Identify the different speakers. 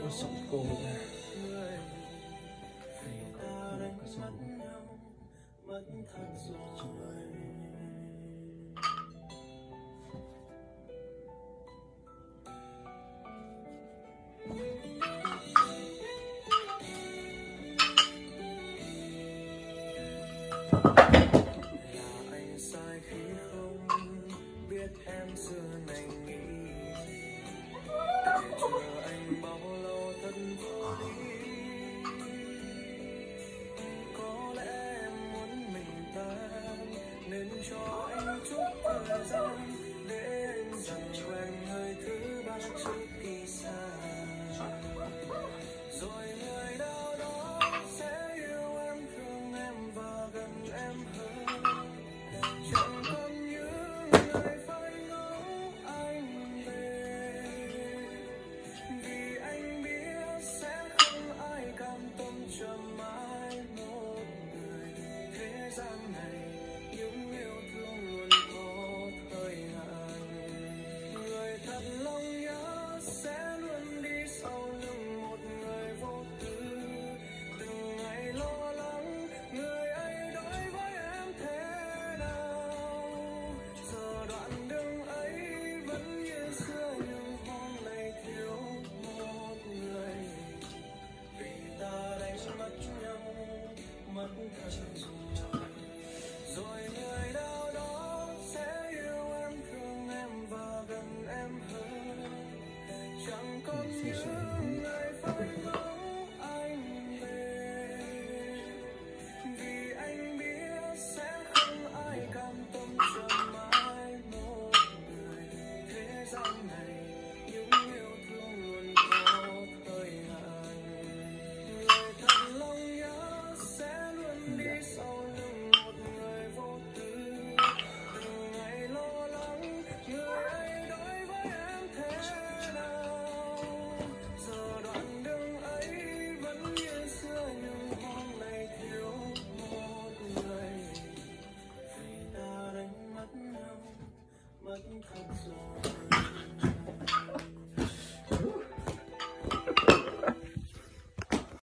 Speaker 1: sống cô nha. Mất thật rồi. Em xưa này nghĩ để chờ anh bao lâu thật vô lý. Có lẽ em muốn mình tan nên cho anh chút thời gian để anh dần quen người thứ ba trước khi xa. Rồi người nào đó sẽ yêu em, thương em và gần em hơn. Chẳng còn những người phải ngóng anh về, vì anh biết sẽ không ai cam tâm chờ mãi một người. Thế gian này những yêu thương luôn có thời hạn. Người thật lòng nhớ sẽ luôn đi sau lưng một người vô tư. Từng ngày lo lắng người ấy đối với em thế nào. Giờ đoạn đường ấy vẫn như xưa nhưng hôm nay thiếu một người. Vì ta đánh mất nhau, mất thật rồi. Rồi người nào đó sẽ yêu em, thương em và gần em hơn. Chẳng còn những người phải ngóng anh về, vì anh biết sẽ không ai cam tâm chờ mãi một người. Thế gian này những yêu thương luôn có thời hạn. Người thật lòng nhớ sẽ luôn đi sau lưng một người vô tư. Từng ngày lo lắng người ấy đối với em thế nào. Giờ đoạn đường ấy vẫn như xưa nhưng hôm nay thiếu một người. Vì ta đánh mất nhau, mất thật rồi.